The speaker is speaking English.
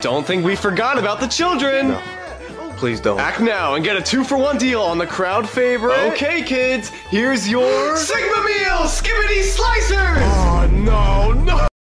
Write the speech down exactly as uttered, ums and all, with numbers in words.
Don't think we forgot about the children. No. Please don't. Act now and get a two for one deal on the crowd favorite. Okay, kids, here's your Sigma meal.